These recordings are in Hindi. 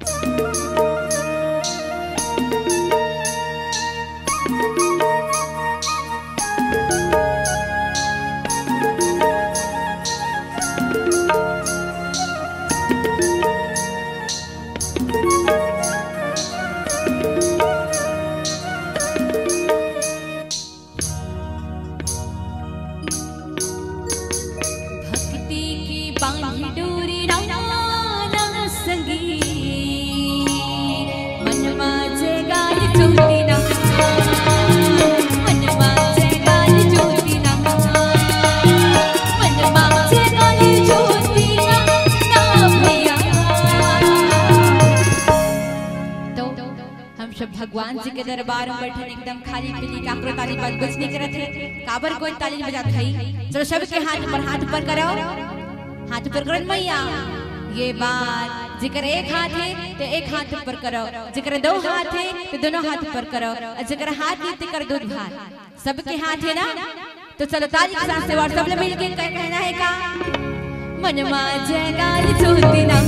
भगवान जी के दरबार में बैठे एकदम खाली पीली काकरो ताली बात कुछ नहीं करत है काबर कोई ताली नहीं बजात है। चलो सबके हाथ ऊपर करो, हाथ ऊपर करो मैया। ये बात जिकर एक हाथ है तो एक हाथ ऊपर करो, जिकर दो हाथ है तो दोनों हाथ ऊपर करो, और जिकर हाथ नहीं तो कर दो हाथ। सबके हाथ है ना, तो चलो ताली के साथ से और सब लोग मिलके कहना है का मनवा जय गाली जोती ना,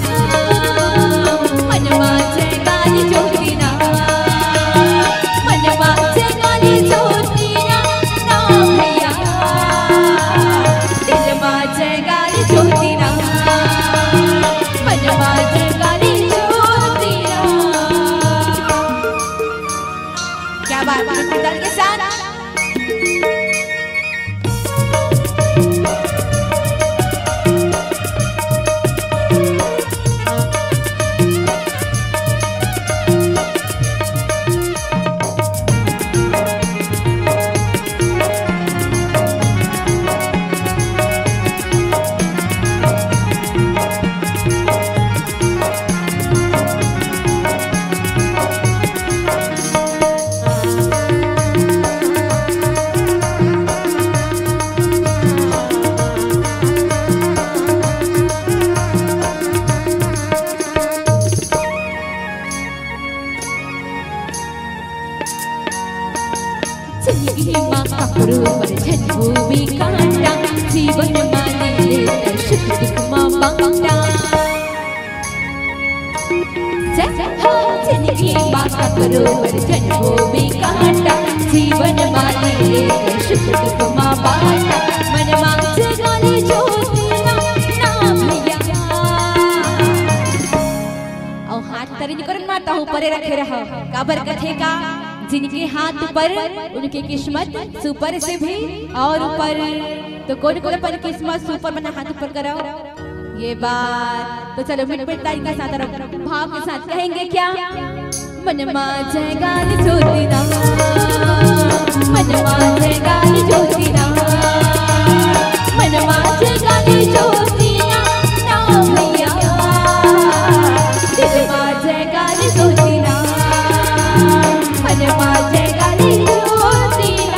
मनवा जय गाली जोती ना, मनवा जय गाली जोती ना, ना भैया दिल मां जय गाली जोती ना, मनवा जय गाली जोती ना। क्या बात है दल के साथ जीवन माने सुख दुख मां बांटा जिंदगी बाका करो वर्जन वो भी कांटा, जीवन माने सुख दुख मां बांटा, मन मांगे गाली जोती ना, ना भैया। और हाथ तरी करन माता ऊपर रखे रहो काबर कथे का जिनके हाथ ऊपर उनकी किस्मत सुपर से भी और ऊपर, तो कौन कौन पर किस्मत सुपर बना हाथ ऊपर करो। ये बात तो चलो मिट मिट ताली के साथ भाव के साथ कहेंगे क्या मनवा जय गाली जोती ना, मनवा जय गाली जोती ना, मनवा जय गाली जोती ना, ना भैया दिल मां जय गाली जोती ना, मनवा जय गाली जोती ना।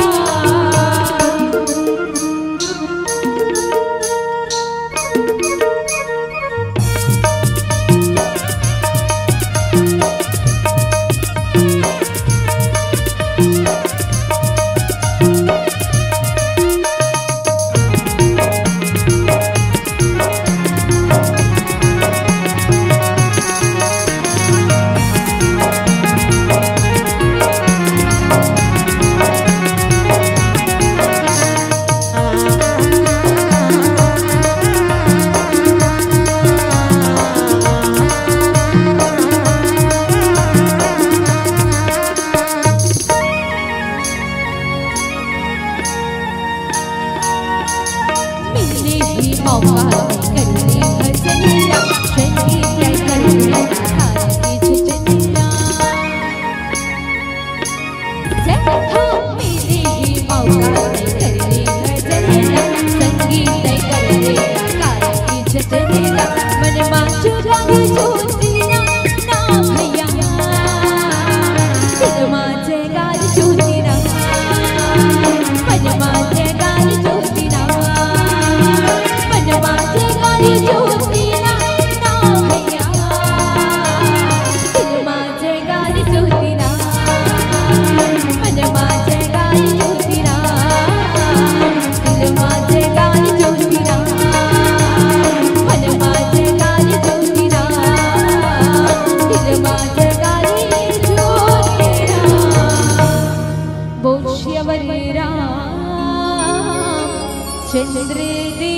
राम चंद्र दे